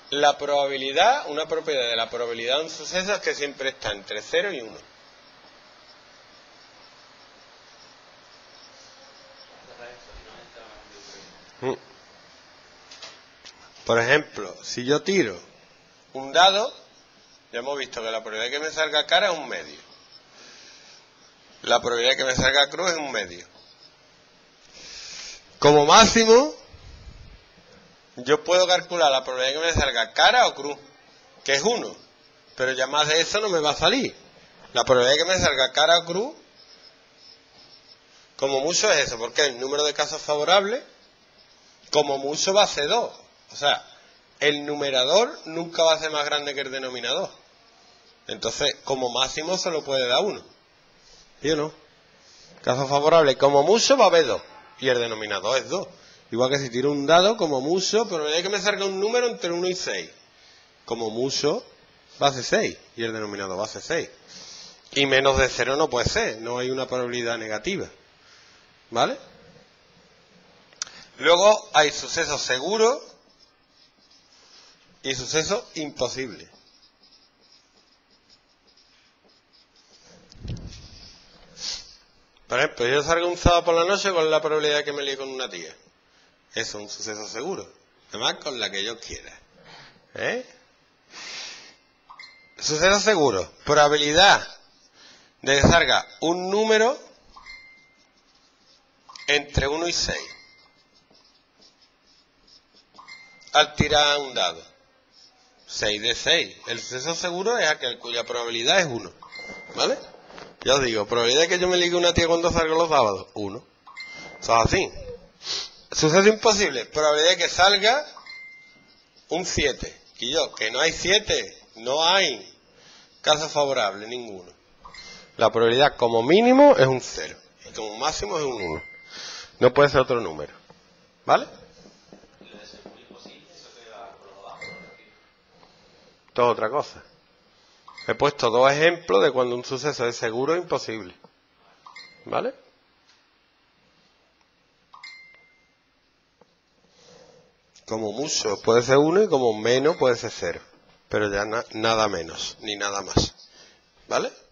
La probabilidad, una propiedad de la probabilidad de un suceso es que siempre está entre 0 y 1. Por ejemplo, si yo tiro un dado, ya hemos visto que la probabilidad de que me salga cara es un medio. La probabilidad de que me salga cruz es un medio. Como máximo, yo puedo calcular la probabilidad de que me salga cara o cruz, que es 1. Pero ya más de eso no me va a salir. La probabilidad de que me salga cara o cruz, como mucho es eso, porque el número de casos favorables, como mucho va a ser 2. O sea, el numerador nunca va a ser más grande que el denominador. Entonces, como máximo se lo puede dar 1. ¿Sí o no? Caso favorable, como mucho va a haber 2. Y el denominador es 2. Igual que si tiro un dado, como mucho, pero hay que me salga un número entre 1 y 6. Como mucho va a ser 6. Y el denominador va a ser 6. Y menos de 0 no puede ser. No hay una probabilidad negativa. ¿Vale? Luego hay sucesos seguros y sucesos imposibles. Por ejemplo, yo salgo un sábado por la noche con la probabilidad de que me líe con una tía. Eso es un suceso seguro. Además, con la que yo quiera. Suceso seguro. Probabilidad de que salga un número entre 1 y 6. Al tirar un dado. 6 de 6. El suceso seguro es aquel cuya probabilidad es 1. ¿Vale? Ya os digo, probabilidad de que yo me ligue una tía cuando salga los sábados, 1. Eso es así. Suceso imposible, probabilidad de que salga un 7. Y yo, que no hay 7, no hay caso favorable, ninguno. La probabilidad como mínimo es un 0. Y como máximo es un 1. No puede ser otro número. ¿Vale? Esto es otra cosa. He puesto 2 ejemplos de cuando un suceso es seguro e imposible. ¿Vale? Como mucho puede ser 1 y como menos puede ser 0. Pero ya nada menos, ni nada más. ¿Vale?